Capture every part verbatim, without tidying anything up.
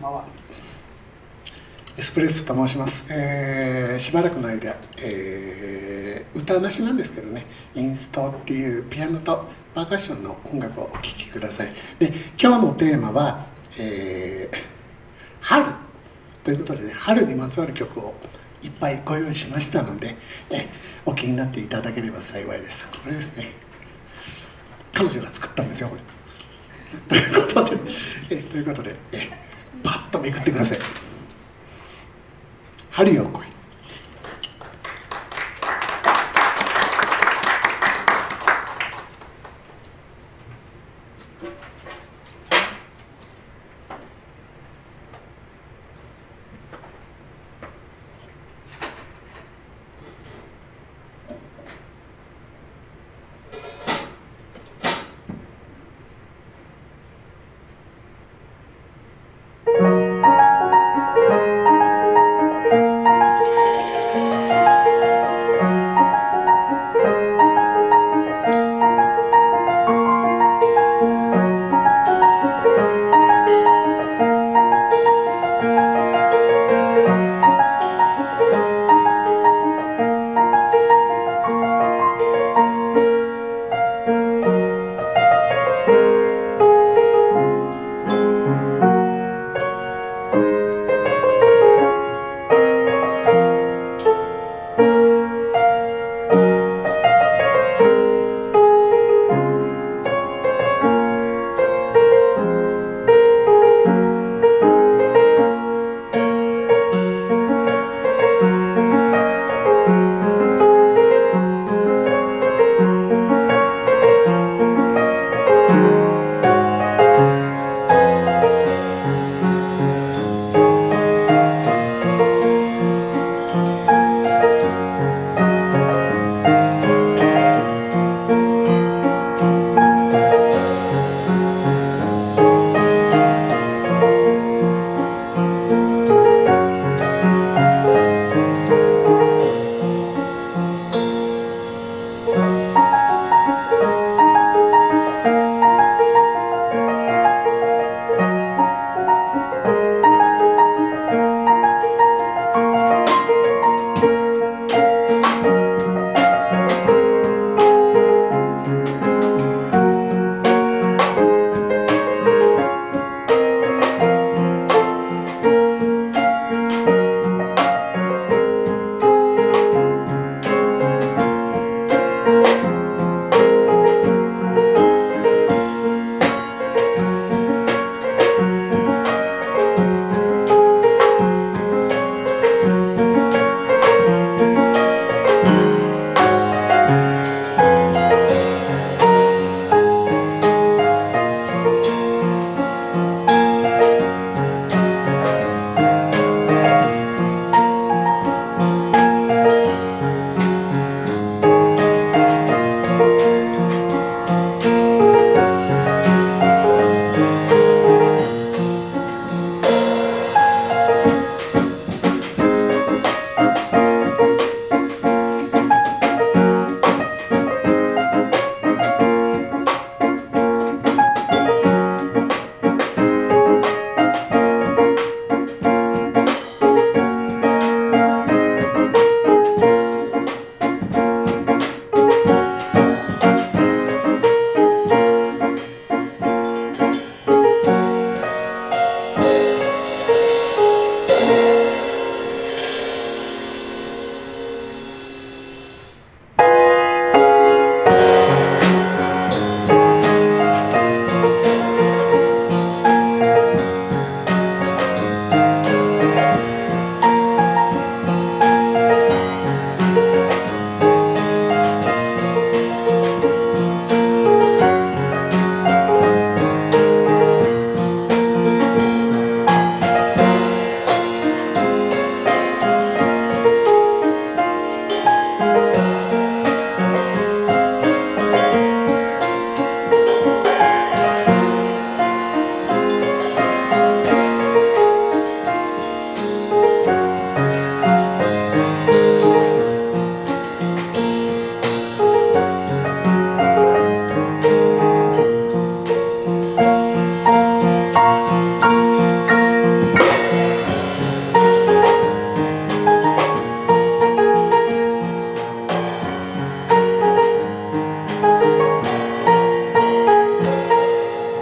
ばんは。エスプレッソと申します。えー、しばらくの間、えー、歌なしなんですけどね、インストっていうピアノとパーカッションの音楽をお聴きください。で、今日のテーマは、えー、春ということでね、春にまつわる曲をいっぱいご用意しましたので、えお気になっていただければ幸いです。これですね、彼女が作ったんですよ、これ。ということで、えということで、えパッとめくってください。春よ来い。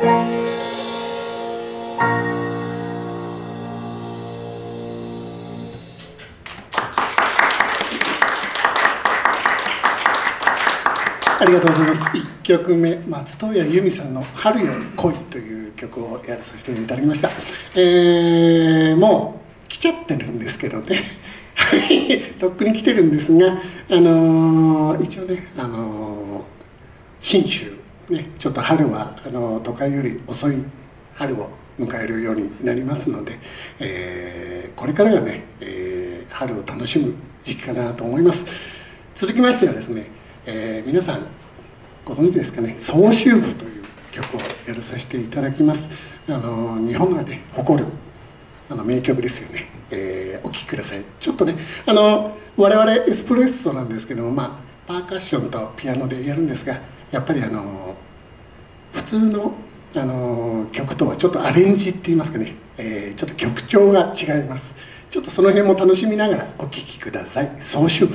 ありがとうございます。いっきょくめ、松任谷由実さんの「春よ来い」という曲をやらさせていただきました。えー、もう来ちゃってるんですけどねとっくに来てるんですが、あのー、一応ね、あのー、信州、ね、ちょっと春はあのー、都会より遅い春を迎えるようになりますので、えー、これからがね、えー、春を楽しむ時期かなと思います。続きましてはですね、えー、皆さんご存知ですかね、総集部という曲をやらさせていただきます。あの日本がね誇るあの名曲ですよね。えー、お聴きください。ちょっとね、あの我々エスプレッソなんですけども、まあ、パーカッションとピアノでやるんですが、やっぱりあの普通のあの曲とはちょっとアレンジって言いますかね、えー、ちょっと曲調が違います。ちょっとその辺も楽しみながらお聴きください。総集部。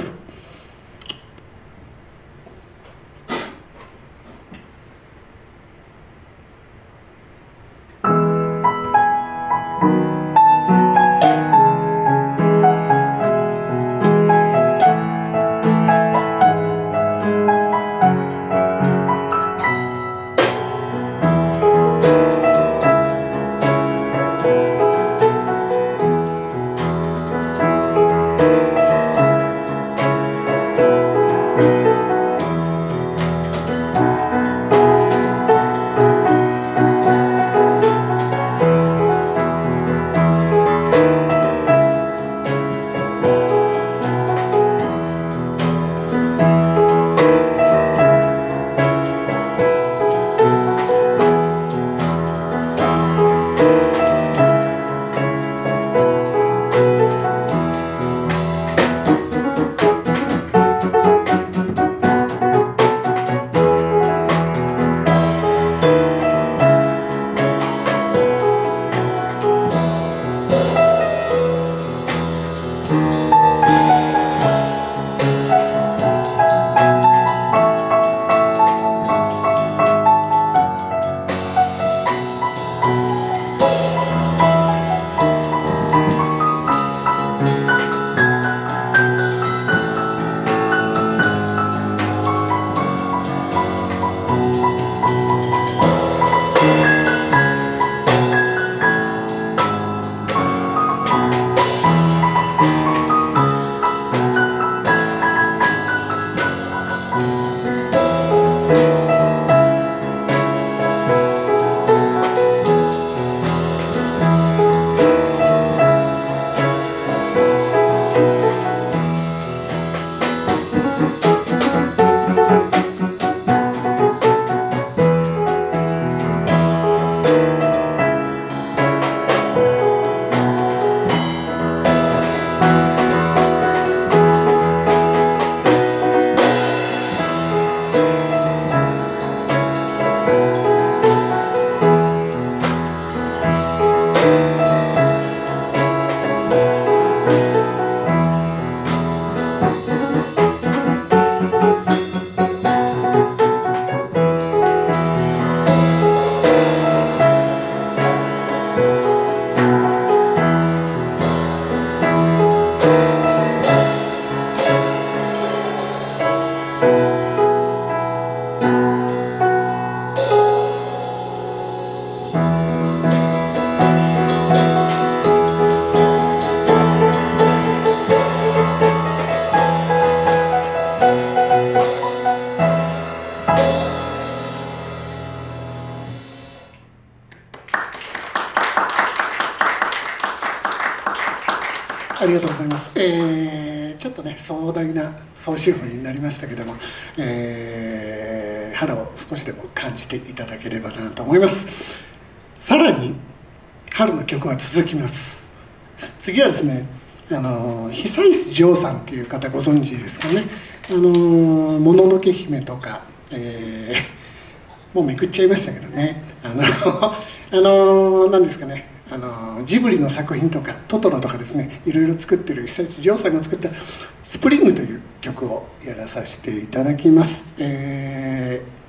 ありがとうございます。えー、ちょっとね壮大な総集編になりましたけども、えー、春を少しでも感じていただければなと思います。さらに春の曲は続きます。次はですね、あの久石譲さんっていう方ご存知ですかね。あのもののけ姫とか、えー、もうめくっちゃいましたけどね、あのあの何ですかね、あのジブリの作品とかトトロとかですね、いろいろ作ってる久石譲さんが作った「スプリング」という曲をやらさせていただきます。え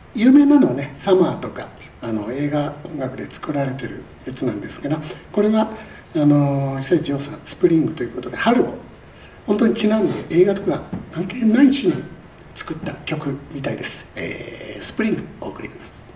有名なのはね「サマー」とかあの映画音楽で作られてるやつなんですけど、これはあの久石譲さん「スプリング」ということで春を本当にちなんで映画とか関係ないしに作った曲みたいです。えー、スプリングお送りください。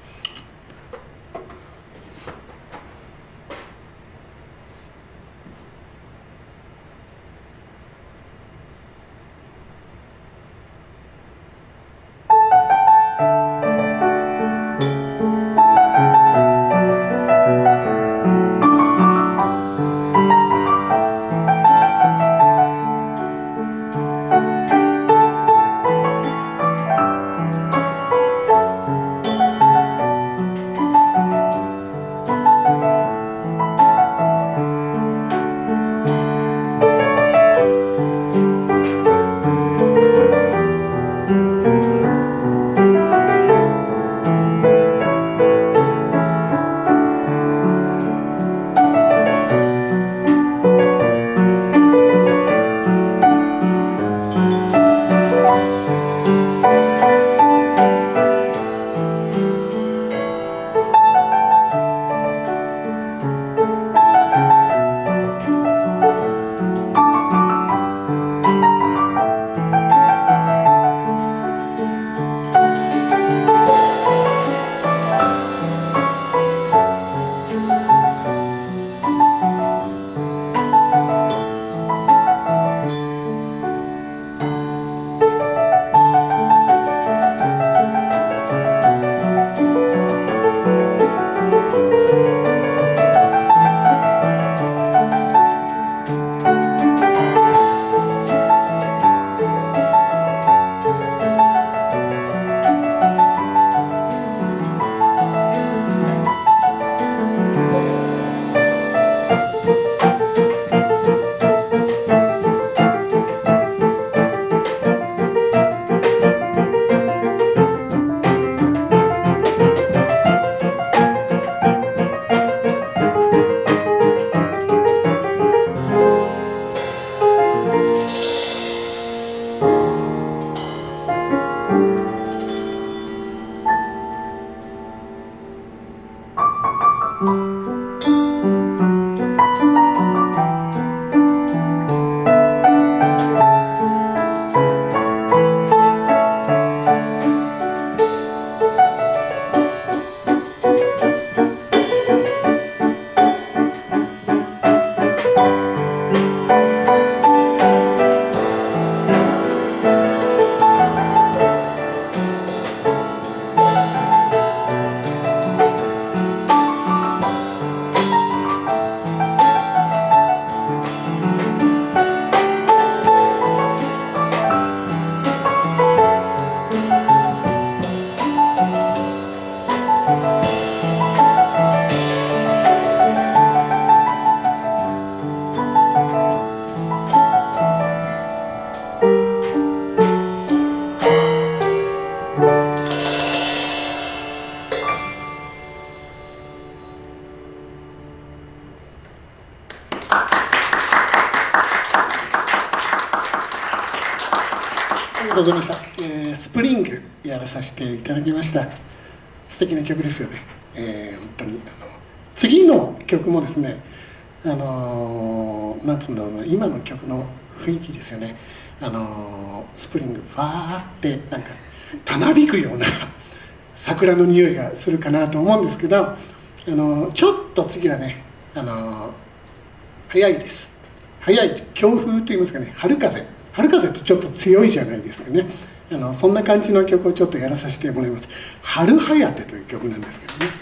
ありがとうございました、えー、スプリングやらさせていただきました。素敵な曲ですよね、えー、本当にあの次の曲もですね、あのー、なんつうんだろうな、今の曲の雰囲気ですよね。あのー、スプリングファーってなんかたなびくような桜の匂いがするかなと思うんですけど、あのー、ちょっと次はね、あのー、早いです。早い強風といいますかね、春風春風ってちょっと強いじゃないですかね。あのそんな感じの曲をちょっとやらさせてもらいます。春はやてという曲なんですけどね、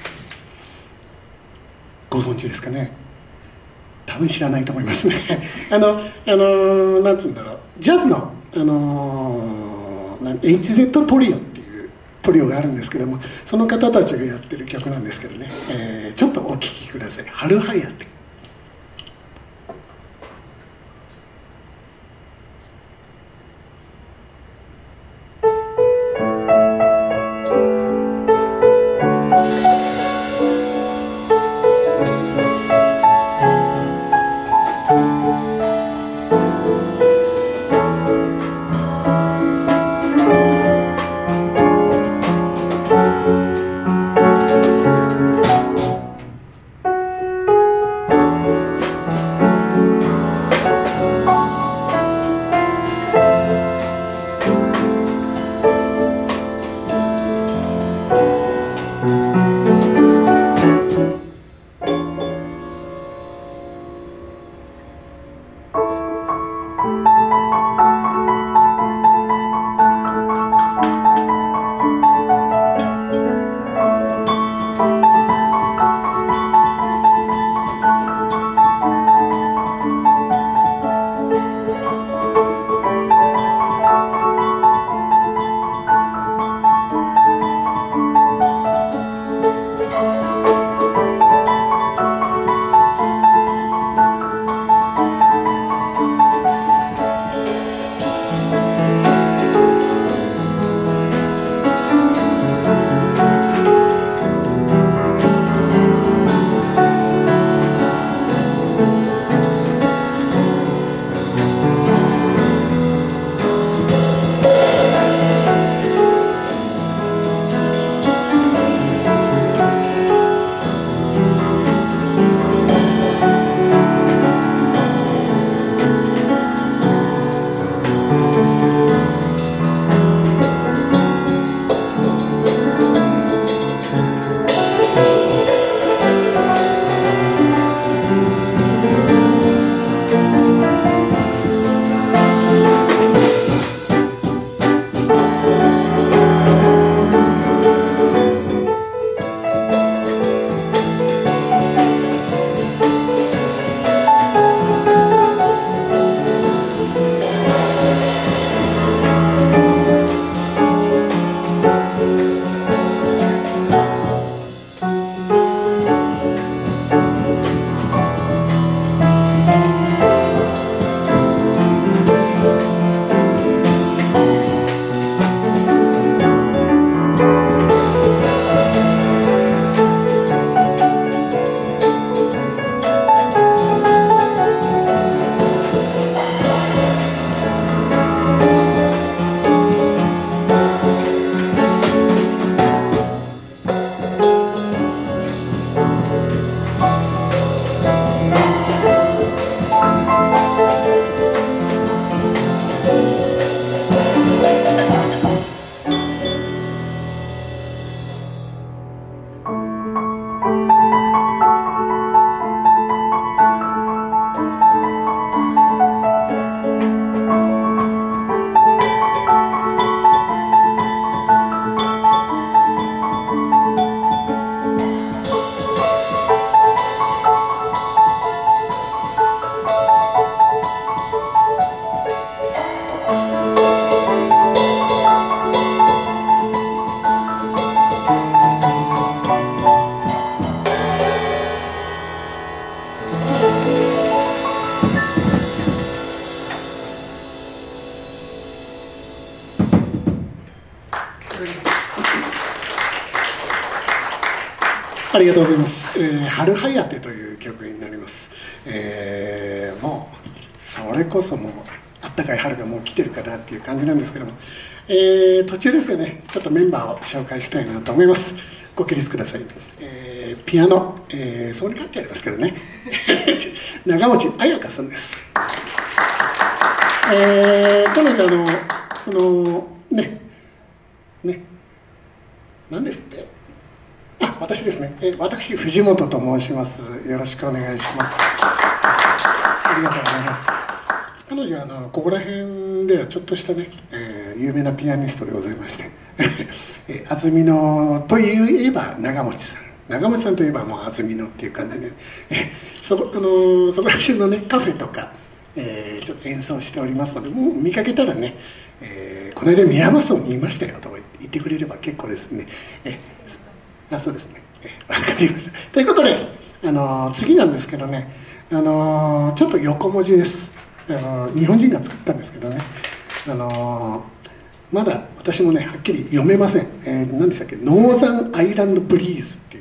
ご存知ですかね。多分知らないと思いますねあのあのなんつうんだろう、ジャズのあの エイチゼット トリオっていうトリオがあるんですけども、その方たちがやってる曲なんですけどね、えー、ちょっとお聴きください。春はやて。 ありがとうございます。えー、春はやてという曲になります。えー、もうそれこそもうあったかい春がもう来てるかなっていう感じなんですけども、えー、途中ですよね、ちょっとメンバーを紹介したいなと思います。ご起立ください。えー、ピアノ、えー、そこに書いてありますけどね長持彩香さんです。えー、彼女あのこのねね何ですってあ、私ですね。え私、藤本と申します。よろしくお願いします。ありがとうございます。彼女はあのここら辺ではちょっとしたね、えー、有名なピアニストでございましてえ安曇野といえば長持さん、長持さんといえばもう安曇野っていう感じで、ね、えそこあのそこら中のねカフェとか、えー、ちょっと演奏しておりますので、もう見かけたらね、えー、この間宮間荘にいましたよとか言ってくれれば結構ですね。えあそうですね、わかりました。ということで、あの次なんですけどね、あのちょっと横文字です。あの日本人が作ったんですけどね、あのまだ私もねはっきり読めません。えー、何でしたっけ、ノーザンアイランドブリーズっていう、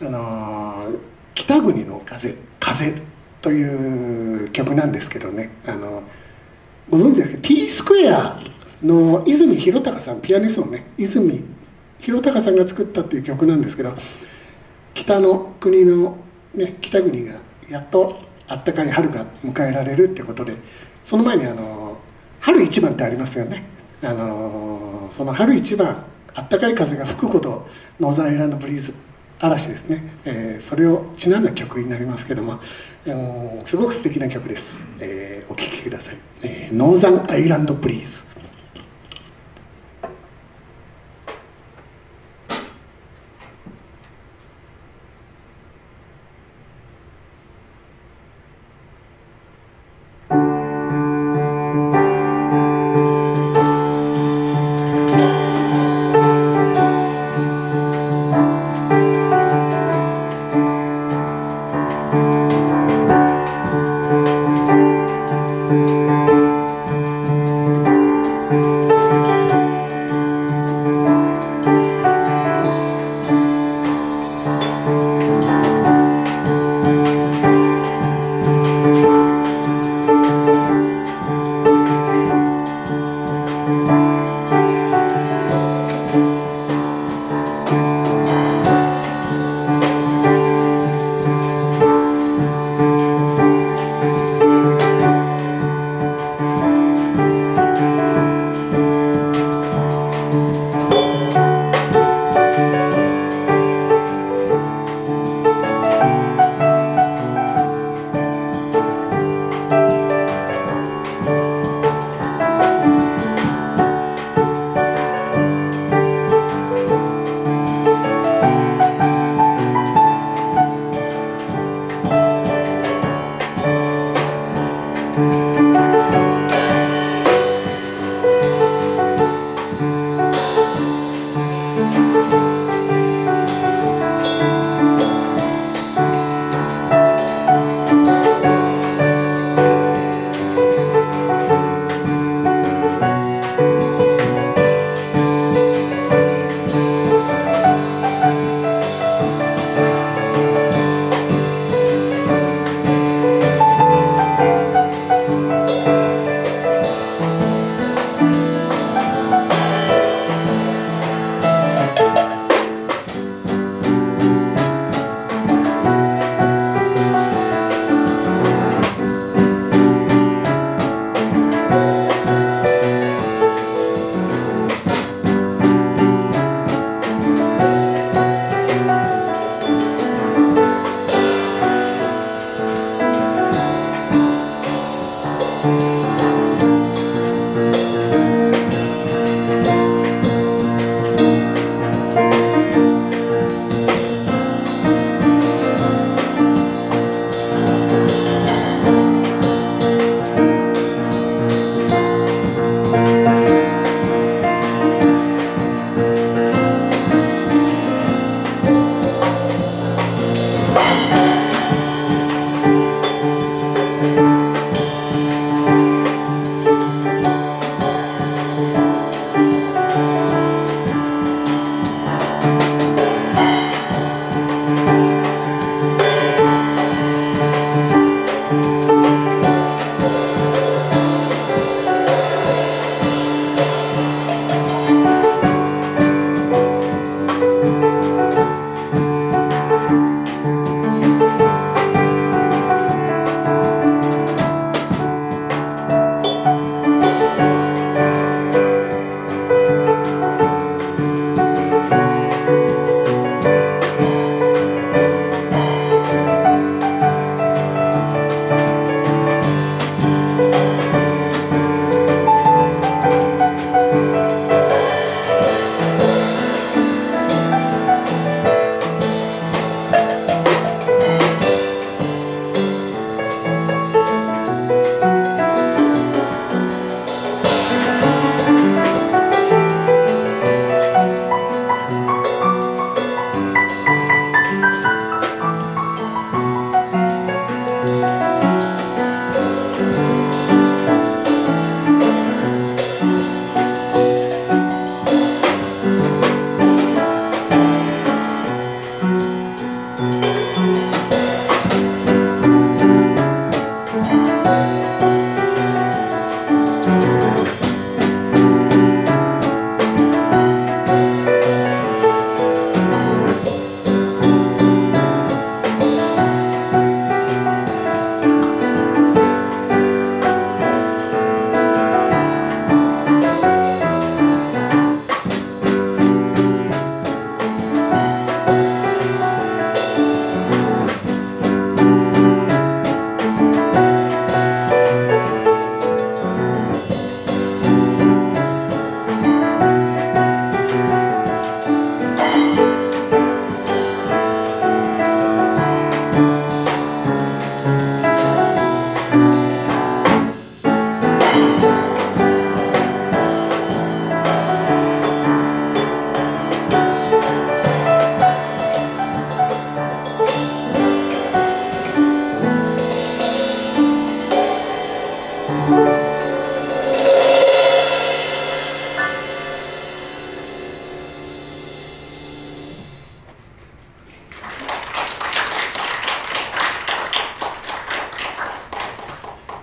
あの北国の風風という曲なんですけどね、あのご存知ですか、T スクエアの泉弘隆さん、ピアニストのね泉弘隆さんが作ったっていう曲なんですけど、北の国の、ね、北国がやっとあったかい春が迎えられるってことで、その前にあの春一番ってありますよね。あのその春一番あったかい風が吹くことノーザンアイランドブリーズ嵐ですね、えー、それをちなんだ曲になりますけども、うん、すごく素敵な曲です。えー、お聴きください。えー、ノーザンアイランドブリーズ。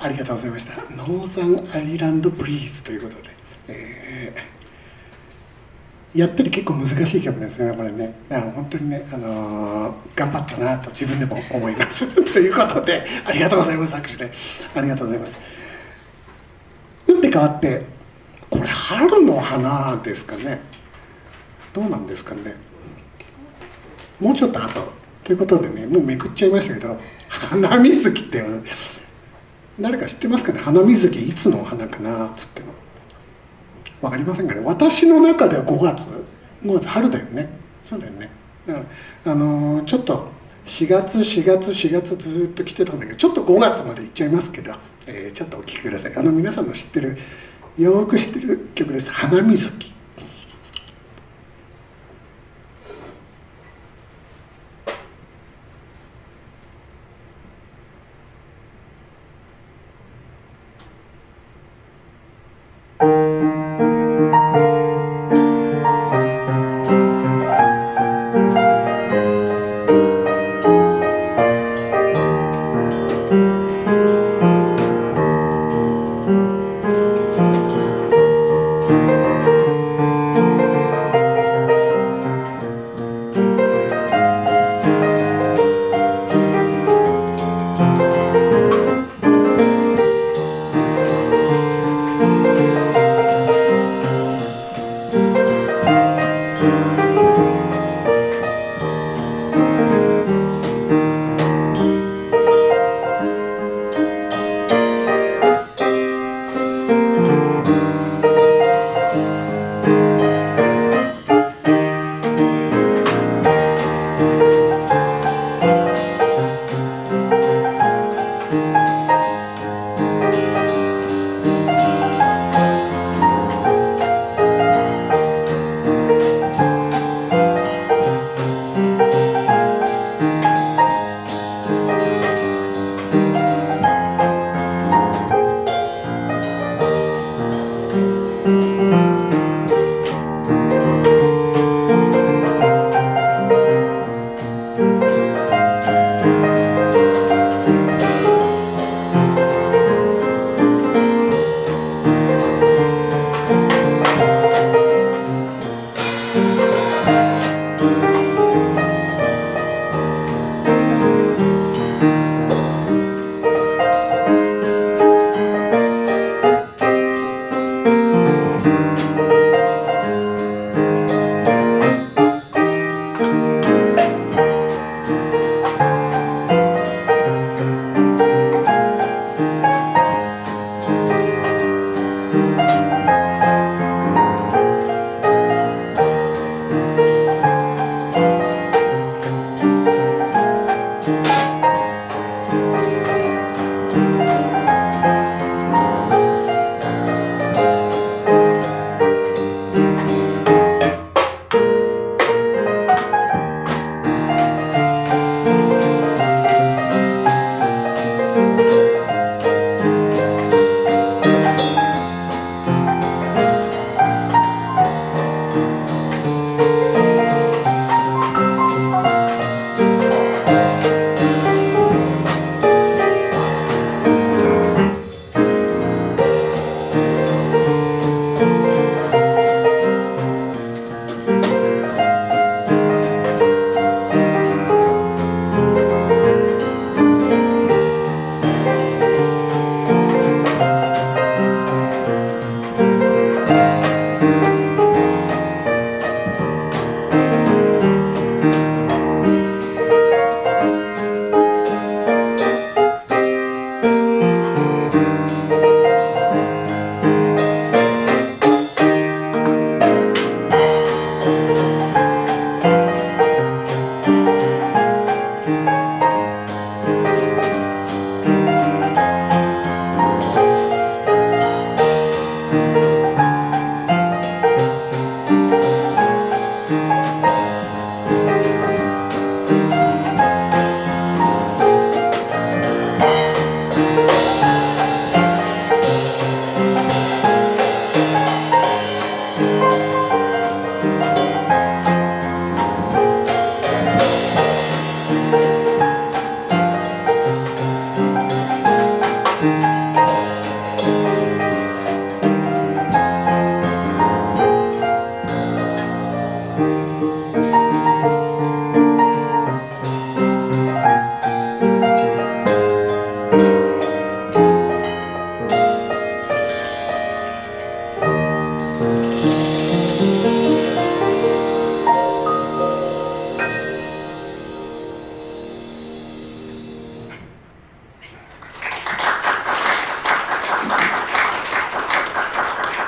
ありがとうございました。ノーザンアイランドブリーズということで、えー、やってて結構難しい曲ですね、これね。だから本当にね、あのー、頑張ったなと自分でも思います。ということで、ありがとうございます。拍手で。ありがとうございます。打って変わって、これ春の花ですかね。どうなんですかね。もうちょっと後ということでね、もうめくっちゃいましたけど、花水木って誰か知ってますかね。花水木いつのお花かなっつっても分かりませんかね。私の中ではごがつごがつ春だよね。そうだよね。だからあのー、ちょっとしがつしがつしがつずっと来てたんだけど、ちょっとごがつまで行っちゃいますけど、えー、ちょっとお聴きください。あの皆さんの知ってるよく知ってる曲です。花水木。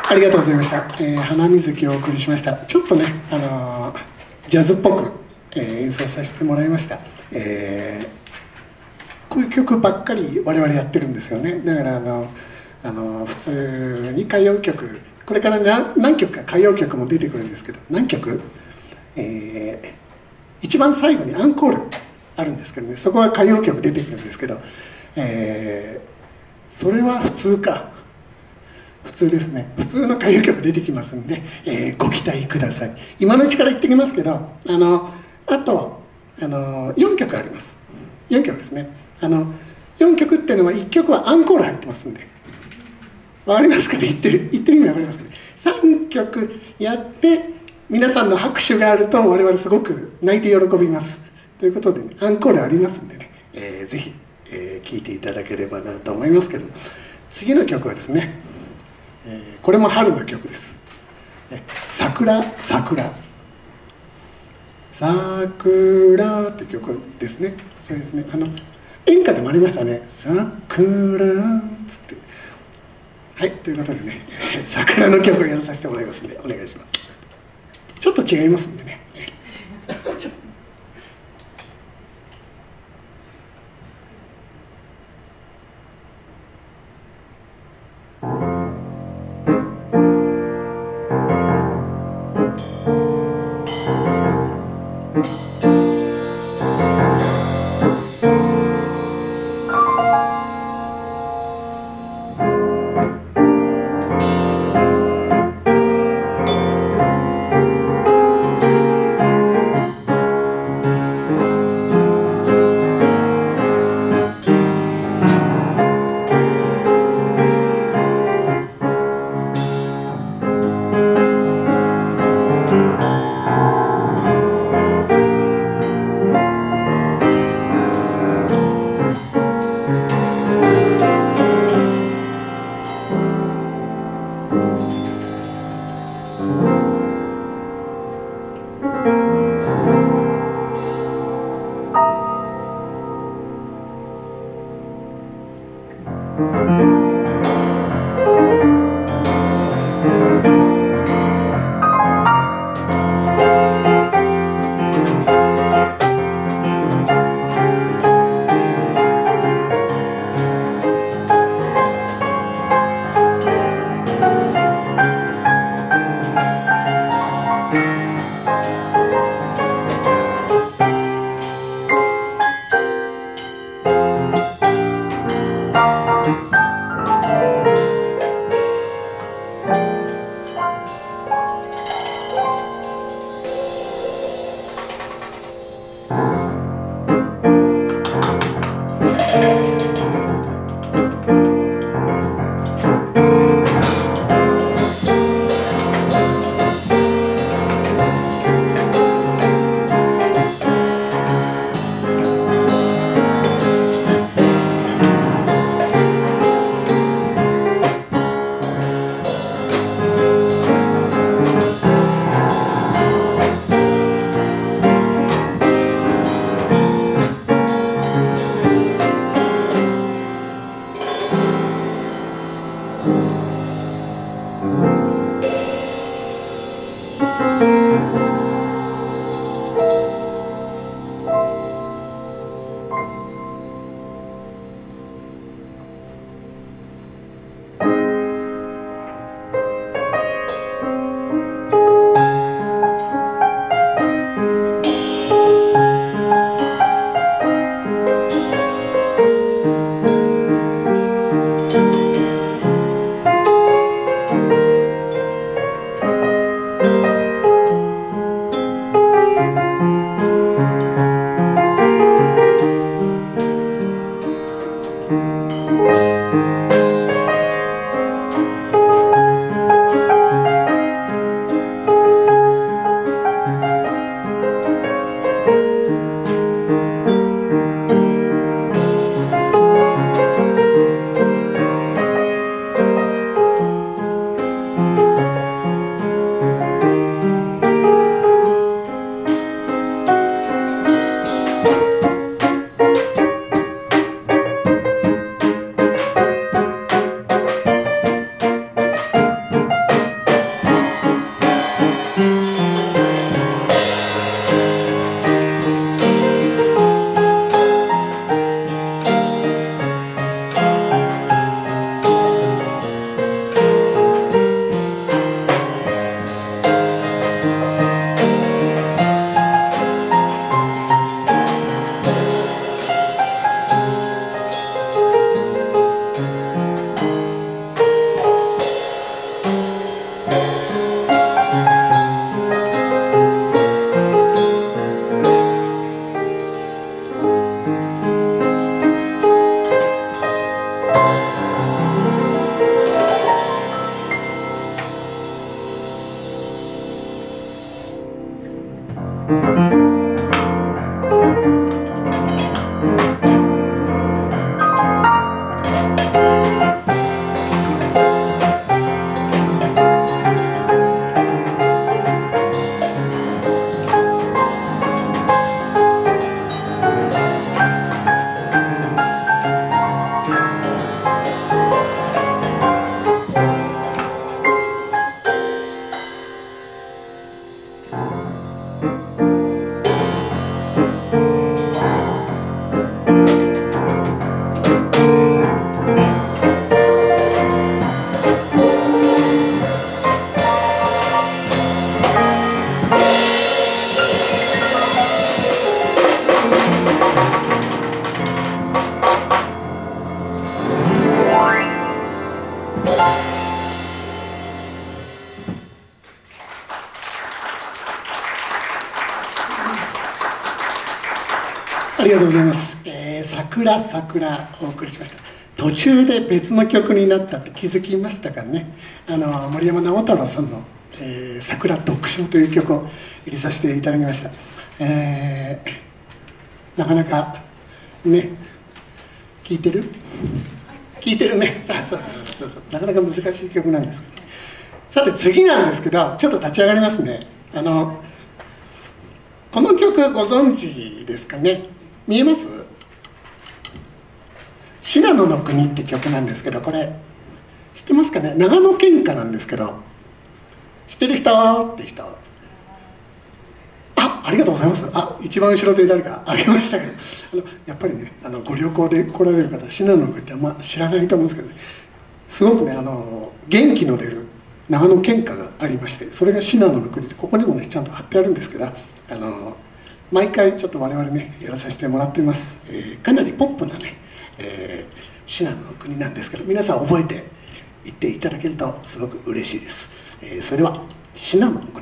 ありがとうございました。えー、花水木をお送りしました。ちょっとね、あのー、ジャズっぽく、えー、演奏させてもらいました。えー、こういう曲ばっかり我々やってるんですよね。だからあの、あの普通に歌謡曲、これから何何曲か歌謡曲も出てくるんですけど、何曲、えー、一番最後にアンコールあるんですけどね、そこは歌謡曲出てくるんですけど、えー、それは普通か。普通ですね。普通の歌謡曲出てきますんで、えー、ご期待ください。今のうちから言ってきますけど、あのあとあのよんきょくあります。よんきょくですね。あのよんきょくっていうのはいっきょくはアンコール入ってますんで、わかりますかね。言ってる言ってる意味わかりますかね。さんきょくやって皆さんの拍手があると我々すごく泣いて喜びます。ということで、ね、アンコールありますんでね、えー、ぜひ、えー、聴いていただければなと思いますけども、次の曲はですね、えー、これも春の曲です。桜桜桜って曲ですね。そうですね。あの演歌でもありましたね。桜っつって。はい、ということでね、桜の曲をやらさせてもらいますのでお願いします。ちょっと違いますんでね。 ありがとうございます。えー、桜桜お送りしました。途中で別の曲になったって気づきましたかね。あの森山直太朗さんの「えー、桜読書」という曲を入れさせていただきました。えー、なかなかね、聞いてる聞いてるね。あ、そうそうそう、なかなか難しい曲なんですけど、ね、さて次なんですけど、ちょっと立ち上がりますね。あのこの曲ご存知ですかね。見えます？信濃の国って曲なんですけど、これ知ってますかね。長野県歌なんですけど、知ってる人って人。あ、ありがとうございます。あ、一番後ろで誰かあげましたけど、あのやっぱりね、あのご旅行で来られる方、信濃の国ってあんま知らないと思うんですけどね、すごくね、あの元気の出る長野県歌がありまして、それが信濃の国で、ここにもねちゃんと貼ってあるんですけど、あの毎回ちょっと我々ねやらさせてもらっています。えー、かなりポップなね、えー、信濃の国なんですけど、皆さん覚えていっていただけるとすごく嬉しいです。えー、それでは信濃の国。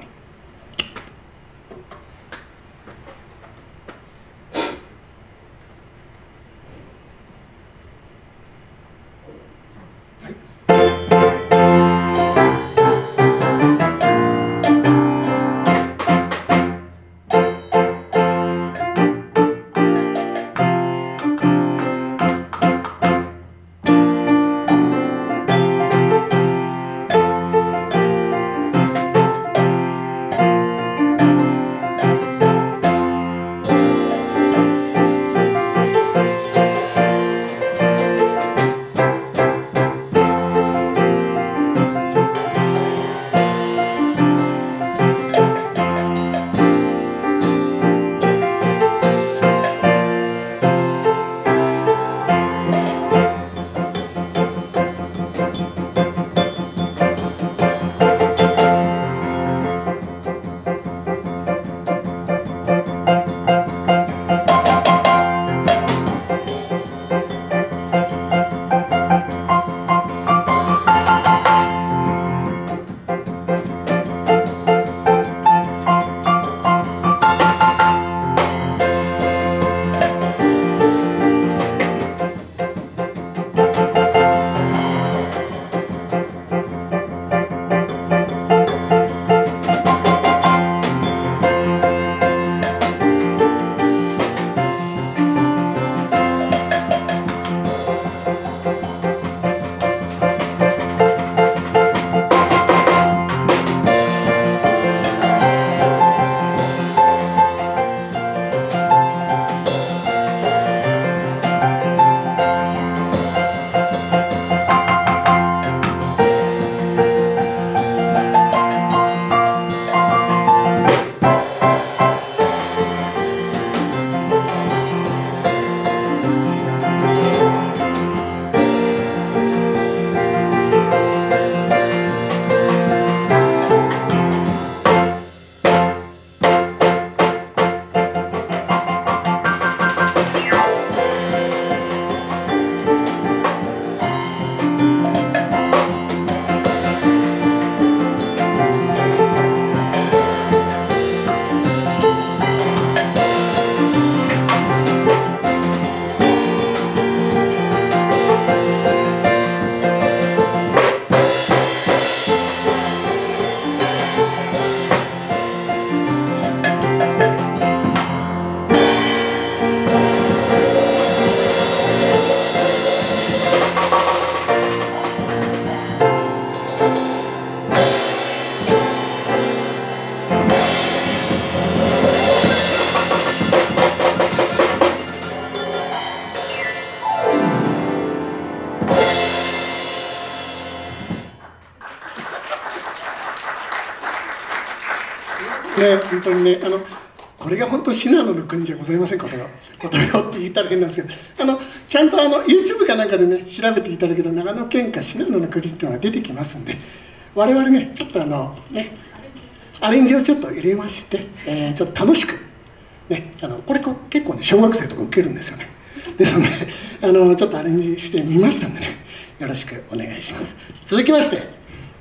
ね、本当にね、あのこれが本当信濃の国じゃございませんことよ。ことよって言ったら変なんですけど、あのちゃんとあの YouTube かなんかでね調べていただけると長野県か信濃の国っていうのが出てきますんで、我々ねちょっとあのねアレンジをちょっと入れまして、えー、ちょっと楽しくね、あのこれ結構ね小学生とか受けるんですよね。ですのであのちょっとアレンジしてみましたんでね、よろしくお願いします。続きまして、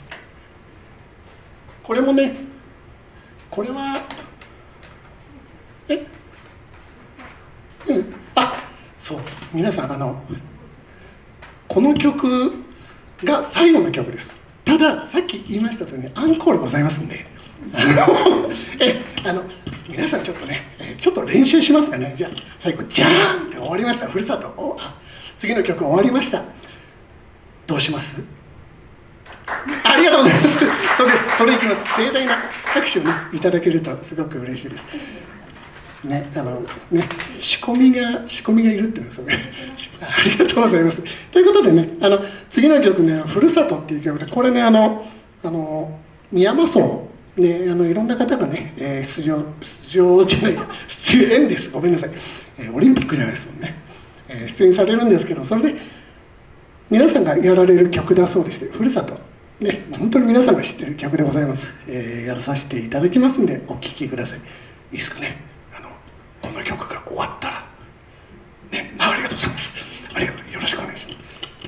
これもね、これはえうん、あ、そう、皆さん、あのこの曲が最後の曲です。たださっき言いましたとおりにアンコールございますんで、あのえあの皆さんちょっとね、ちょっと練習しますかね。じゃあ最後ジャーンって終わりました。ふるさと、おあ次の曲終わりました。どうします？ありがとうございます。そうです。それいきます。盛大な拍手をねいただけるとすごく嬉しいです。ね、あのね、仕込みが仕込みがいるっていうんですよね。ありがとうございます。ということでね、あの次の曲ね、ふるさとっていう曲で、これね、あのあの宮間荘ね、あのいろんな方がね、えー、出場出場じゃないか出演です。ごめんなさい。えー、オリンピックじゃないですもんね。えー、出演されるんですけど、それで皆さんがやられる曲だそうでして、ふるさと。ね、本当に皆さんが知ってる曲でございます。えー、やらさせていただきますんで、お聴きください。いいですかね。この曲が終わったら、ね、あ、ありがとうございます。ありがとう、よろしくお願いします。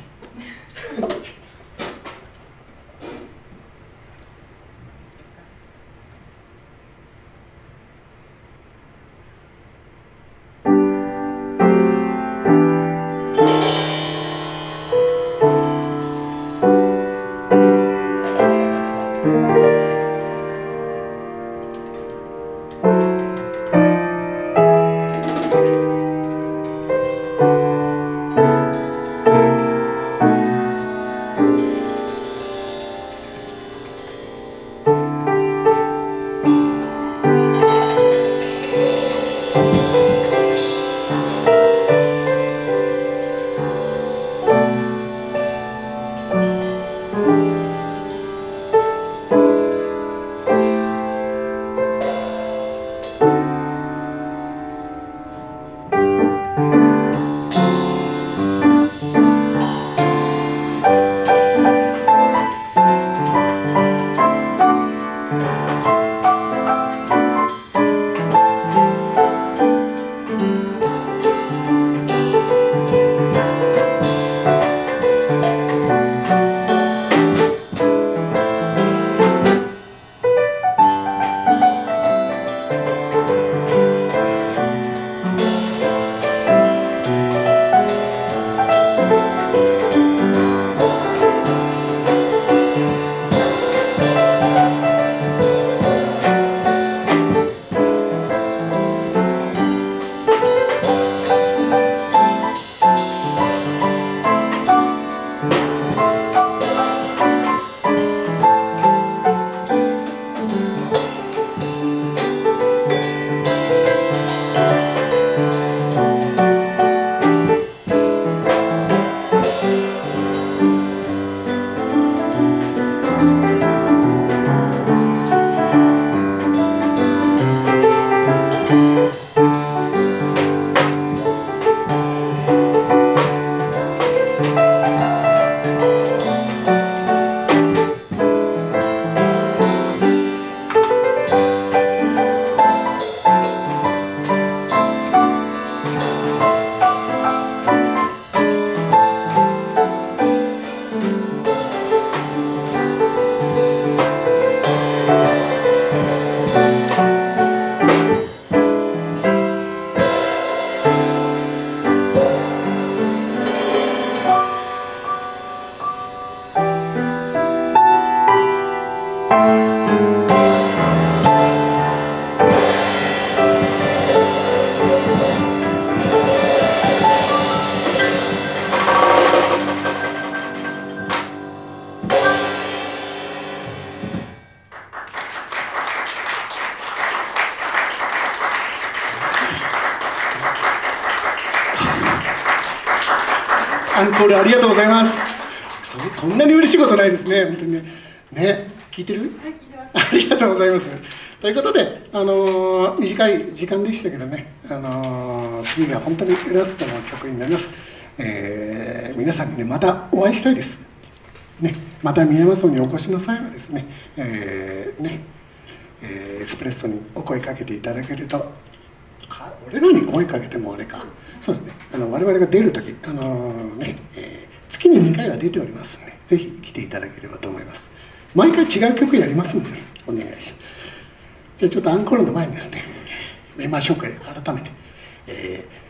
アンコールありがとうございます。こんなに嬉しいことないですね、本当にね。ね、聞いてる？はい、聞いてます。ありがとうございます。ということで、あのー、短い時間でしたけどね、あのー、次が本当にラストの曲になります。えー、皆さんにね、またお会いしたいです。ね、また宮間荘にお越しの際はですね、えー、ね、えー、エスプレッソにお声かけていただけると、か俺らに声かけてもあれか、そうですね、あの我々が出るとき、あのー、ね、えー、月ににかいは出ておりますので、ぜひ来ていただければと思います。毎回違う曲やりますんでね、お願いします。じゃあちょっとアンコールの前にですね、メンバー紹介改めて、えー、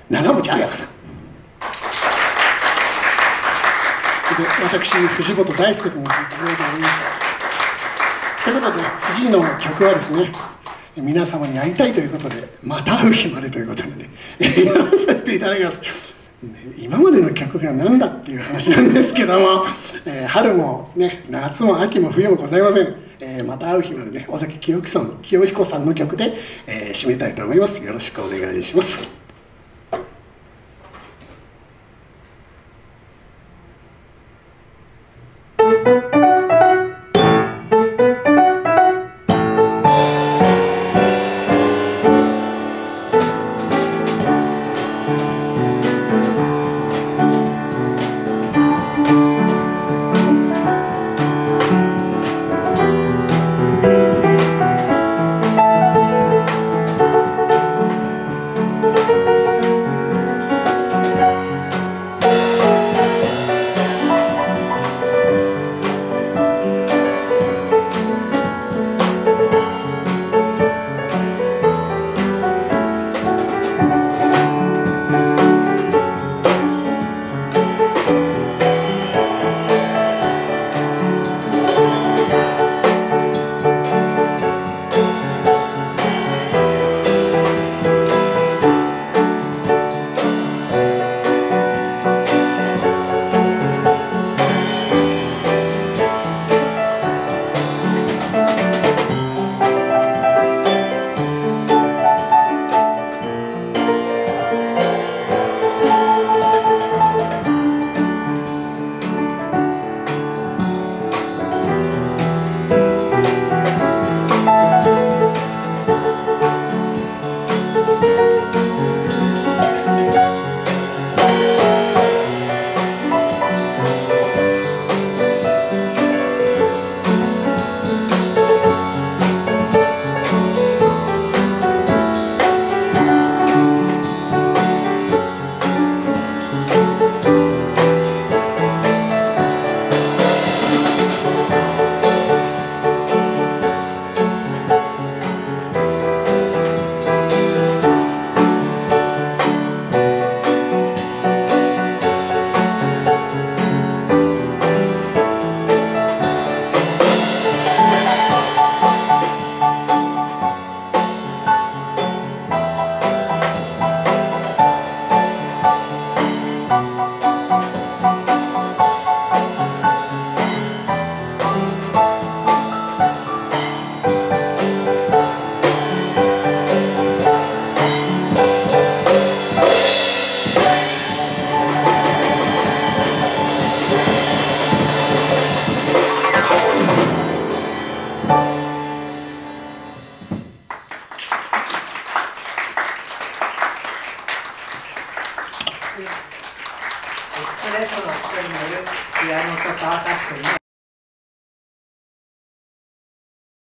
長持彩子さんで、私藤本大輔と申します。ありがとうございました。ということで次の曲はですね、皆様に会いたいということで、また会う日までということでね、やらさせていただきます。今までの曲が何だっていう話なんですけども、えー、春もね、夏も秋も冬もございません。えー、また会う日までね、尾崎清彦さん、清彦さんの曲で、えー、締めたいと思います。よろしくお願いします。 エスプレッソの人によるピアノとパーカッションの